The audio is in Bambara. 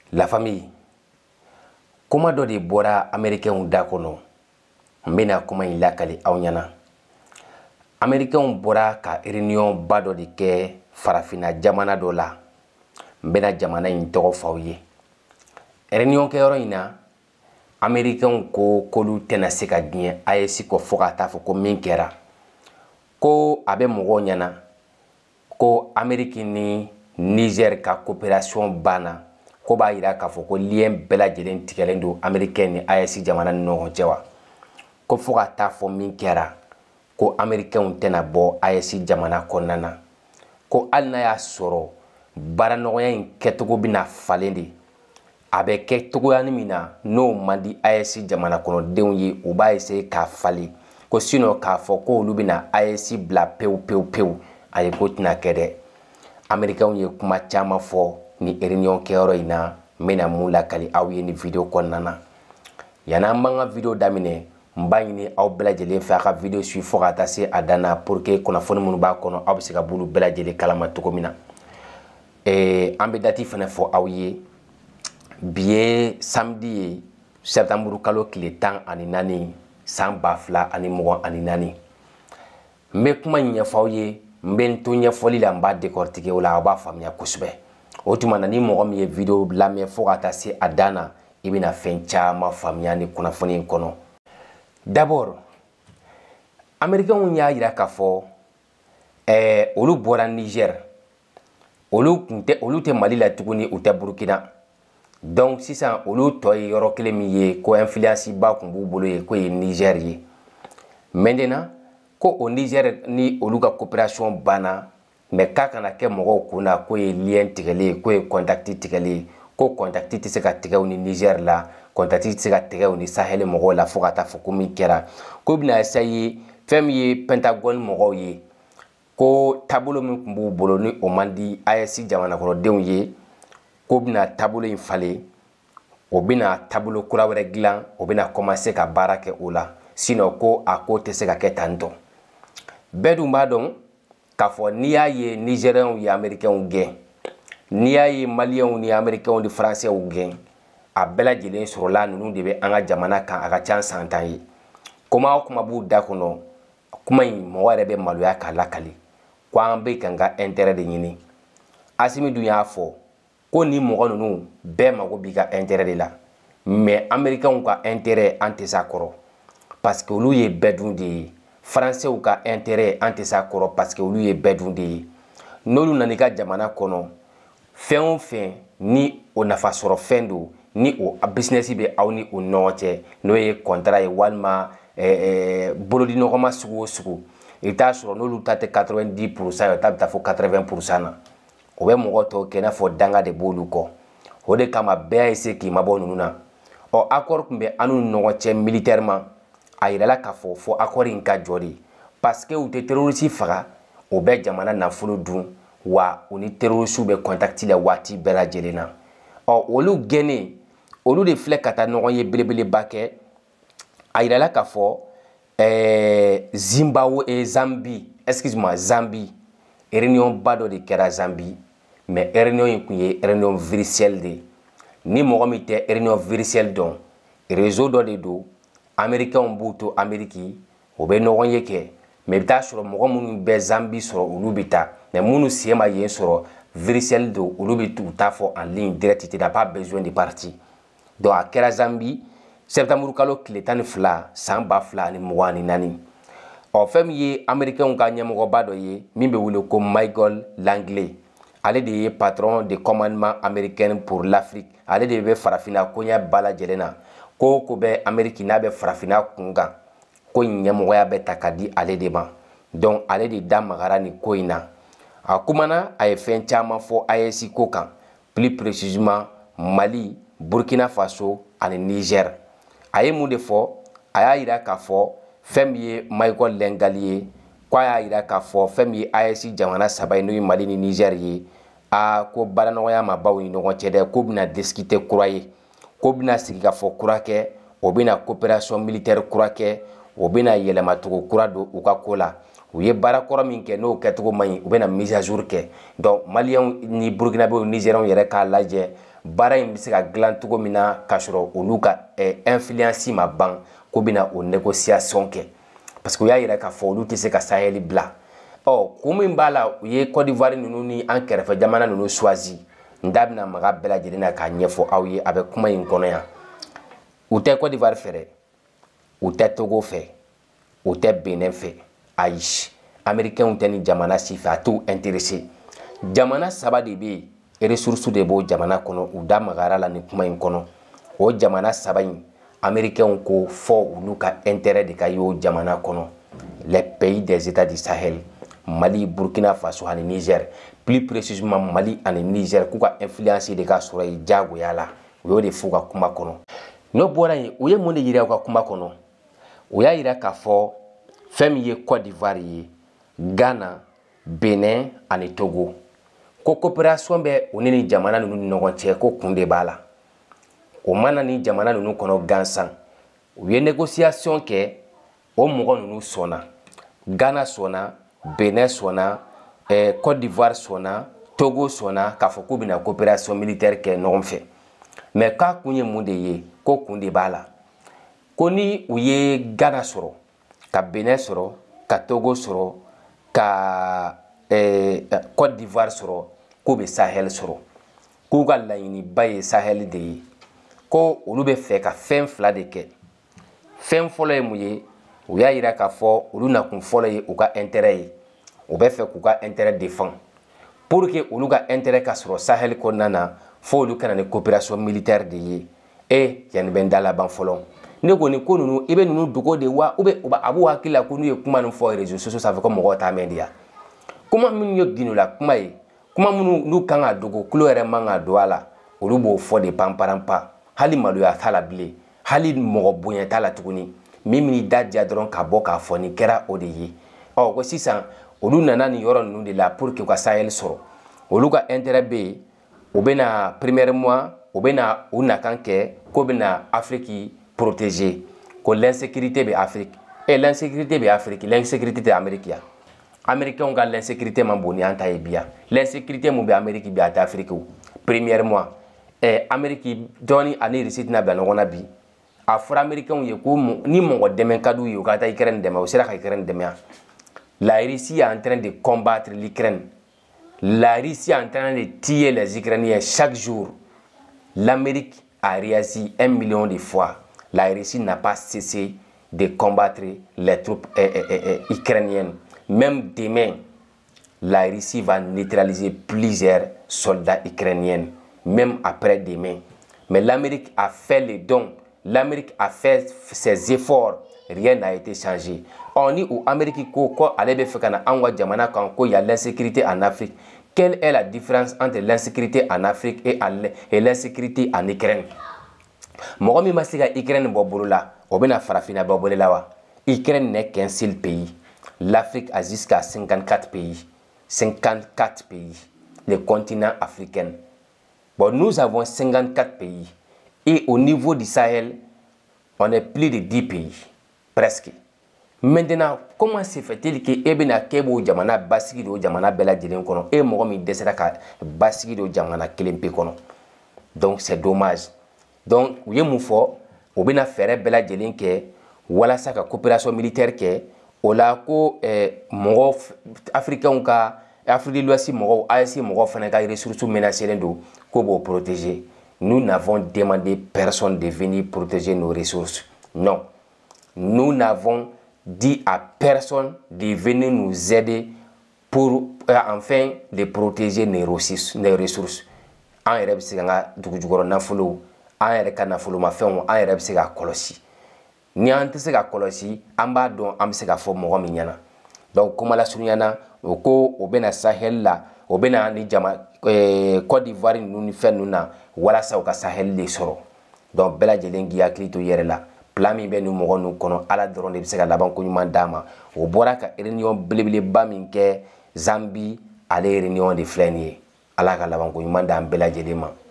La famille. Kuma dɔ de bɔra américains da kɔnɔ. N bɛna kuma in lakali aw ɲɛna. Américains bɔra ka réunion ba dɔ de kɛ farafina jamana dɔ la. N bɛna jamana in tɔgɔ f'aw ye. Réunion kɛyɔrɔ in na, américains ko k'olu tɛna se ka diɲɛ AES kɔ fo ka taa fɔ ko min kɛra. Ko a bɛ mɔgɔw ɲɛna ko Amérique ni Niger ka coopération banna. Ko b'a yira k'a fɔ ko lien bɛɛ lajɛlen tigɛlen don américain ni AES jamana ni ɲɔgɔn cɛ wa. Ko fo ka taa fɔ min kɛra ko américains tɛna bɔ AES jamana kɔnɔna na. Ko hali n'a y'a sɔrɔ baaraɲɔgɔnya in kɛcogo bɛna falen de. A bɛ kɛ cogoya min na n'o man di AES jamana kɔnɔdenw ye, u b'a essayer k'a falen. Ko sinon k'a fɔ ko olu bɛna AES bila pewu pewu pewu, ayi ko tɛna kɛ dɛ. Américains ye kuma caman fɔ ni réunion kɛyɔrɔ in na. N bɛna mun lakali aw ye ni video kɔnɔna na. Yan'an b'an ka video daminɛ, n b'a ɲini aw bɛɛ lajɛlen fɛ a ka video suit fo ka taa se a dan na pour que kunnafoni minnu b'a kɔnɔ aw bɛ se ka b'olu bɛɛ lajɛlen kalama cogo min na. An bɛ date fana fɔ aw ye. Bi ye samedi ye, septembre kalo tile 14 san 2024. N bɛ kuma in ɲɛfɔ aw ye, n bɛ n to ɲɛfɔli la, n b'a décortiquer o la aw b'a faamuya kosɛbɛ. O tuma na ni mɔgɔ min ye video lamɛn fo ka taa se a dan na, i bɛna fɛn caman faamuya ni kunnafoni in kɔnɔ. D'abord, américains y'a yira k'a fɔ olu bɔra Niger. Olu tɛ Mali la tuguni, u tɛ Burkina. Donc sisan olu tɔ ye yɔrɔ kelen min ye ko influence ba kun b'u bolo ye ko ye Niger ye. Maintenant ko o Niger ni olu ka coopération banna, mais k'a kana kɛ mɔgɔw kunna ko ye lien tigɛlen, ko ye contact tigɛlen, ko contact tɛ se ka tigɛ u ni Niger la, contact tɛ se ka tigɛ u ni Sahel mɔgɔw la fo ka taa fɔ ko min kɛra. Ko bɛna essayer fɛn min ye Pentagone mɔgɔw ye, ko taabolo min kun b'u bolo ni o man di AES jamana kɔnɔdenw ye, ko bɛna taabolo in falen, o bɛna taabolo kura wɛrɛ dilan, o bɛna commencer ka baara kɛ o la. Sinon ko a ko tɛ se ka kɛ tan tɔ. Bɛɛ dun b'a dɔn k'a fɔ n'i y'a ye Nigériens ye Américains gɛn, n'i y'a ye Maliens ni Américains ni Français gɛn, a bɛɛ lajɛlen sɔrɔla ninnu de bɛ an ka jamana kan a ka ca san 10 ye. Kuma o kuma b'u da kɔnɔ, kuma in mɔgɔ yɛrɛ bɛ maloya k'a lakali, ko an bɛ ka n ka intérêt de ɲini. Asimi dun y'a fɔ ko ni mɔgɔ ninnu bɛɛ mago b'i ka intérêt de la, mais Américains ka intérêt an tɛ s'a kɔrɔ parce que olu ye bɛɛ dun de ye. Français ka intérêt an tɛ s'a kɔrɔ parce que olu ye bɛɛ dun de ye. N'olu nana ka jamana kɔnɔ, fɛn o fɛn ni o nafa sɔrɔ fɛn don, ni o business bɛ aw ni o ɲɔgɔn cɛ, n'o ye contrat ye walima bolodi ɲɔgɔnma sugu o sugu, i bɛ taa sɔrɔ n'olu ta tɛ 90% ye, ta bɛ taa fɔ 80% na. O bɛ mɔgɔ tɔw kɛ i n'a fɔ danga de b'olu kɔ. O de kama bɛɛ y'a essayer k'i mabɔ ninnu na. Accord tun bɛ an n'u ni ɲɔgɔn cɛ militairement, a yirala k'a fɔ accord in ka jɔ de, parce que u tɛ terroriste faga, o bɛ jamana nafolo dun, wa u ni terroriste bɛ contact la waati bɛɛ lajɛlen na. Olu gɛnnen, olu de filɛ ka taa ɲɔgɔn ye belebeleba kɛ. A yirala k'a fɔ Zambie, excuse-moi, Zambie, réunion ba dɔ de kɛra Zambie, mais réunion in kun ye réunion virtuelle de. Ni mɔgɔ min tɛ réunion virtuelle dɔn, réseau dɔ de don, Américains b'u to Amérique, o bɛ ɲɔgɔn ye kɛ, mais i bɛ taa sɔrɔ mɔgɔ minnu bɛ Zambie sɔrɔ olu bɛ taa, mais minnu sen ma yen sɔrɔ virtuelle don, olu bɛ t'u ta fɔ en ligne direct, tu n'as pas besoin de partir. Donc a kɛra Zambie, septembre kalo tile 12 san 2024. Fɛn min ye Américains ka ɲɛmɔgɔba dɔ ye min bɛ wele ko Michael Langley, ale de ye patron de commandement américain pour l'Afrique. Ale de bɛ farafina koɲɛ bɛɛ lajɛlen na. Ko bɛ Amérique n'a bɛ farafina kunkan, ko in ɲɛmɔgɔya bɛ ta ka di ale de ma. Donc ale de da magara ni ko in na. A kumana, a ye fɛn caman fɔ AES ko kan, plus précisément Mali, Burkina Faso ani Niger. A ye mun de fɔ? A y'a yira k'a fɔ fɛn min ye Michael Langley ye, ko a y'a yira k'a fɔ fɛn min ye AES jamana 3 ye n'o ye Mali ni Niger ye, ko baaraɲɔgɔnya ma baw ni ɲɔgɔn cɛ dɛ, ko bɛna discuter kura ye, ko bɛna sigi ka fɔ kura kɛ, o bɛna coopération militaire kura kɛ, o bɛna yɛlɛmacogo kura don u ka ko la. U ye baara kɔrɔ min kɛ n'o kɛcogo man ɲi, u bɛna mise à jour kɛ. Donc Maliens ni Burkinabés ni Nigériens yɛrɛ k'a lajɛ baara in bɛ se ka dilan cogo min na k'a sɔrɔ olu ka influence ma ban k'u bɛna o négociation kɛ parce que u y'a yira k'a fɔ olu tɛ se ka Sahel bila kun min b'a la u ye Côte d'Ivoire ninnu ni an kɛrɛfɛ jamana ninnu choisi n da bɛna maga bɛɛ lajɛlen na k'a ɲɛfɔ aw ye a bɛ kuma in kɔnɔ yan u tɛ Côte d'Ivoire fɛ dɛ u tɛ Togo fɛ u tɛ Benin fɛ ayi américains tɛ ni jamana si fɛ a t'u intéressé jamana saba de bɛ yen ressources de b'o jamana kɔnɔ u da magara la ni kuma in kɔnɔ o jamana saba in américains ko fɔ olu ka intérêt de ka ye o jamana kɔnɔ les pays des États du Sahel Mali, Burkina Faso ani Niger plus précisément Mali ani Niger k'u ka influence de ka sɔrɔ yen jagoya la u y'o de f'u ka kuma kɔnɔ n'o bɔra yen u ye mun de yira u ka kuma kɔnɔ u y'a yira k'a fɔ fɛn min ye Côte d'Ivoire ye Ghana Benin ani Togo ko coopération bɛ u ni jamana ninnu ni ɲɔgɔn cɛ ko kun de b'a la o mana ni jamana ninnu kɔnɔ gansan u ye négociation kɛ o mɔgɔ ninnu sɔnna Ghana sɔnna Benin sɔnna Côte d'Ivoire sɔnna Togo sɔnna k'a fɔ k'u bɛna coopération militaire kɛ ɲɔgɔn fɛ mais k'a kun ye mun de ye ko kun de b'a la ko ni u ye Ghana sɔrɔ ka Benin sɔrɔ ka Togo sɔrɔ ka Côte d'Ivoire sɔrɔ k'u bɛ Sahel sɔrɔ k'u ka laɲiniba ye Sahel de ye ko olu bɛ fɛ ka fɛn fila de kɛ fɛn fɔlɔ ye mun ye u y'a yira k'a fɔ olu nakun fɔlɔ ye u ka intérêt ye u bɛ fɛ k'u ka intérêt défend pour que olu ka intérêt ka sɔrɔ Sahel kɔnɔna na fo olu kana ni coopération militaire de ye yanni bɛ n da laban fɔlɔ ne ko ni ko ninnu i bɛ ninnu dogo de wa a b'u hakili la ko n'u ye kuma ninnu fɔ réseaux sociaux sanfɛ ko mɔgɔw t'a mɛn de ya kuma minnu ye gindola kuma ye kuma minnu n'u kan ka dogo kulo yɛrɛ man ka don a la olu b'o fɔ de panparanpa hali maloya t'a la bilen hali mɔgɔ bonya t'a la tuguni min da diya dɔrɔn ka bɔ k'a fɔ nin kɛra o de ye ko sisan olu nana nin yɔrɔ ninnu de la pour que u ka Sahel sɔrɔ olu ka intérêt bɛ yen u bɛna premièrement u bɛna u nakan kɛ ko bɛna Afrique protéger ko l'insécurité bɛ Afrique l'insécurité bɛ Afrique l'insécurité tɛ Amérique ya américains ka l'insécurité man bon ni an ta ye bi ya l'insécurité mun bɛ Amérique bi a tɛ Afrique o premièrement Amérique dɔɔni ani Russie tɛna bila ɲɔgɔn na bi a fɔra américains ye ko ni mɔgɔ dɛmɛ ka d'u ye u ka taa Ukraine dɛmɛ u sera ka Ukraine dɛmɛ ya la Russie est en train de combattre l'Ukraine la Russie est en train de tuer les Ukrainiens chaque jour l'Amérique a réagi 1 million de fois la Russie n'a pas cessé de combattre les troupes ukrainiennes même demain la Russie va neutraliser plusieurs soldats ukrainiens même après demain mais l'Amérique a fait les dons l'Amérique a fait ses efforts rien n'a été changé ni ou Amérique ko ale bɛ fɛ ka na an ka jamana kan ko y a l'insécurité en Afrique quelle est la différence entre l'insécurité en Afrique et l'insécurité en Ukraine mɔgɔ min ma se ka Ukraine bɔ bolo la o bɛna farafinna bɔ bolo la wa Ukraine n'est qu'un seul pays l'Afrique a jusqu'à 54 pays le continent africain bon nous avons 54 pays et au niveau du Sahel on est plus de 10 pays presque maintenant comment se fait-il que bɛna kɛ b'o jamana basigi de o jamana bɛɛ lajɛlen kɔnɔ mɔgɔ min dɛsɛra ka basigi de o jamana kelen pe kɔnɔ donc c'est dommage donc u ye mun fɔ u bɛna fɛɛrɛ bɛɛ lajɛlen kɛ walasa ka coopération militaire kɛ o la ko mɔgɔ africains ka Afrique de l'Ouest mɔgɔw AES mɔgɔw fana ka ressources menacées don ko b'o protéger nous n'avons demandé personne de venir protéger nos ressources non nous n'avons dit à personne de venir nous aider pour enfin de protéger nos ressources an yɛrɛ bɛ se ka dugu jukɔrɔ nafolo an yɛrɛ ka nafolomafɛnw an yɛrɛ bɛ se ka kɔlɔsi ni an tɛ se ka kɔlɔsi an b'a dɔn an bɛ se ka fɔ mɔgɔ min ɲɛna donc kuma lasurunyana o ko o bɛna Sahel la o bɛna ni Côte d'Ivoire ninnu ni fɛn ninnu na walasa u ka Sahel de sɔrɔ donc bɛɛ lajɛlen k'i hakili to i yɛrɛ la plan min bɛ nin mɔgɔ ninnu kɔnɔ ala dɔrɔn de bɛ se ka laban ko ɲuman d'a ma o bɔra ka réunion belebeleba min kɛ Zambie ale réunion de filɛ nin ye ala ka laban ko ɲuman d'an bɛɛ lajɛlen ma